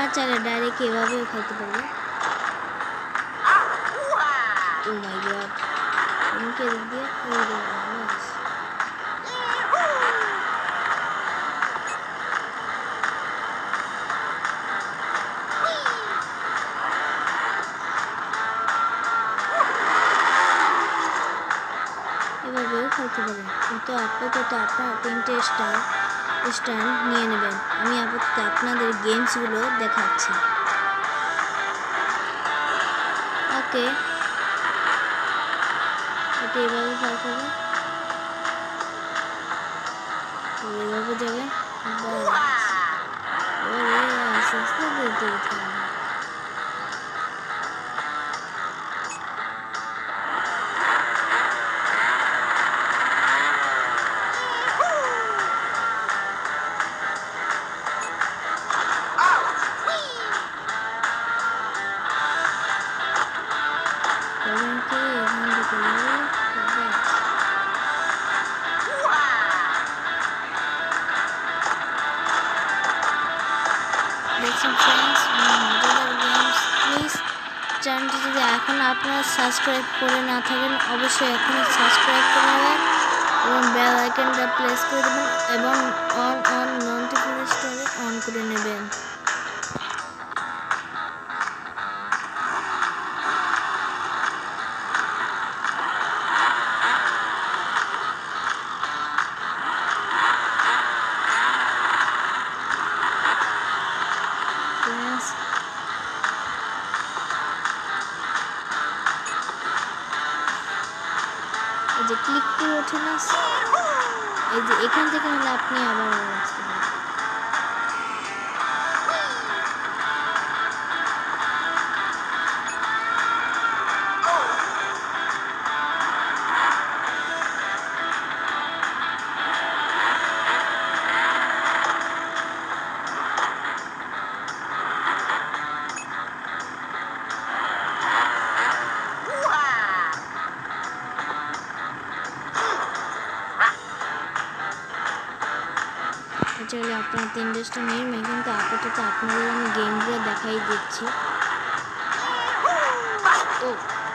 চাইলে ডাইরেক্ট এভাবেও খেলতে পারবে। ও মাই গড, আমাকে এদিক দিয়ে এভাবেও খেলতে পারেন, কিন্তু আপাতত আপনার 3টে স্ট্যান্ড নিয়ে নেবেন। আমি আপাতত আপনাদের গেমসগুলো দেখাচ্ছি। ওকে, এটা এভাবে পার করবে, এভাবে যাবে, আস্তে আস্তে যেতে হবে। চ্যানেলটি যদি এখন আপনারা সাবস্ক্রাইব করে না থাকেন অবশ্যই এখনই সাবস্ক্রাইব করে নেবেন এবং বেল আইকনটা প্রেস করে দেবেন এবং অন নোটিফিকেশনটা অন করে নেবেন। যে ক্লিক করে ওঠে না, এই যে এখান থেকে হলে আপনি আবার আসতে পারেন। চাইলে আপনার 3টে স্টার নিয়ে নেবেন, কিন্তু আপাতত আপনাদের আমি গেমগুলো দেখাই দিচ্ছি। ও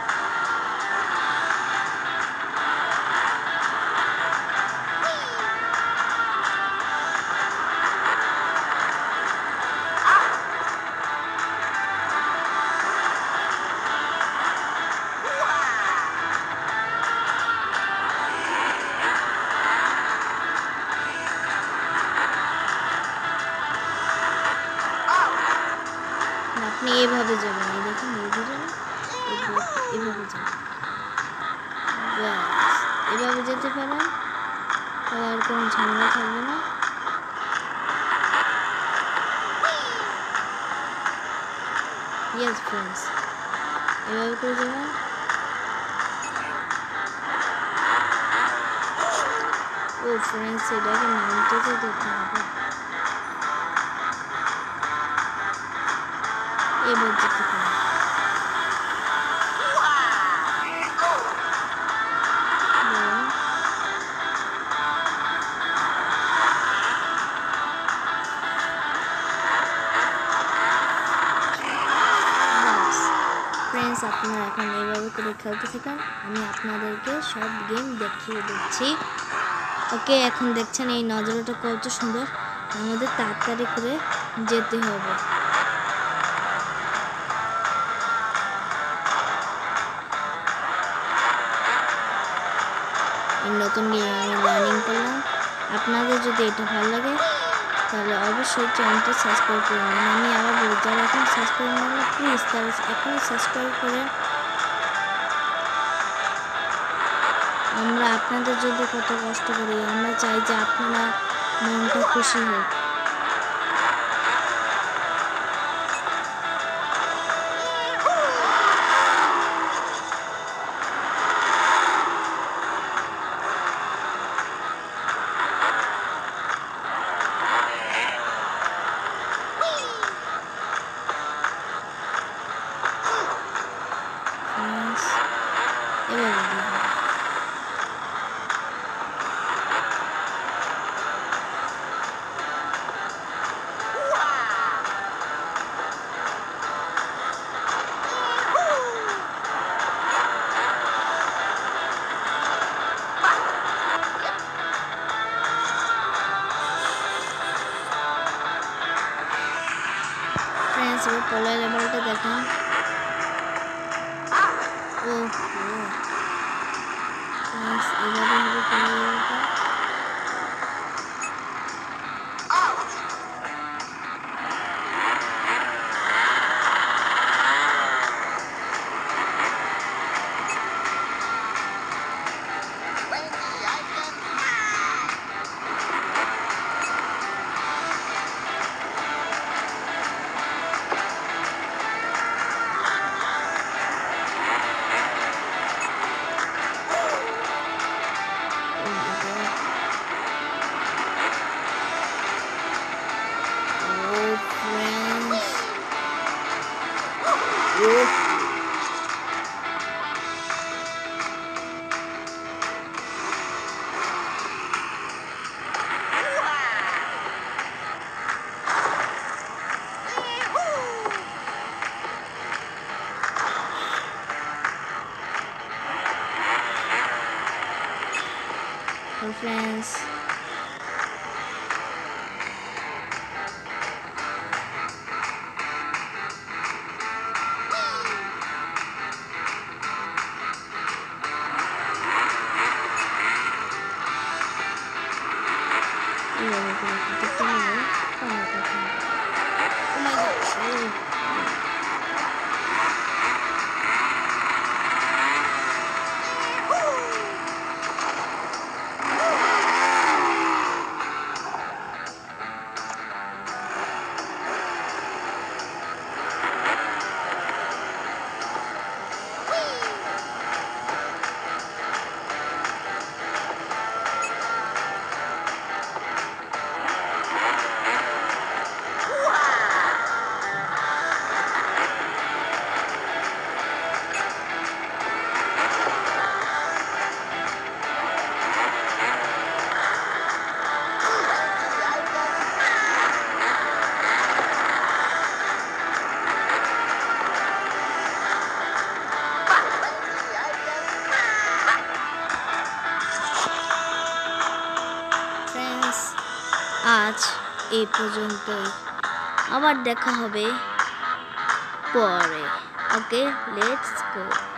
আপনি এভাবে যাবেন, এই দেখুন এভাবে যাবেন, এভাবে যেতে পারেন, আর কোনো ঝামেলা থাকবে না। ইয়েস ফ্রেন্ডস, এভাবে করে যাবেন। ও ফ্রেন্ডস, এটাকে নামতে তো দেখতে হবে, এবার যেতে পারেন। ফ্রেন্ডস, আপনারা এখন এইভাবে করে খেলতে থাকেন, আমি আপনাদেরকে সব গেম দেখিয়ে দিচ্ছি। ওকে, এখন দেখছেন এই নজরটা কত সুন্দর, আমাদের তাড়াতাড়ি করে যেতে হবে। এই নতুন গেম আমি লার্নিং করলাম। আপনাদের যদি এটা ভালো লাগে তাহলে অবশ্যই চ্যানেলটি সাবস্ক্রাইব করে নেবেন। আমি আবার বলি, যারা এখন সাবস্ক্রাইব না করলে প্লিজ তারা এখনই সাবস্ক্রাইব করে। আমরা আপনাদের জন্য কত কষ্ট করি, আমরা চাই যে আপনারা মনটা খুশি হোক। ও এইভাবে হবে ক্যামেরাটা। Friends, আজ এই পর্যন্তই, আবার দেখা হবে পরে। Okay, let's go.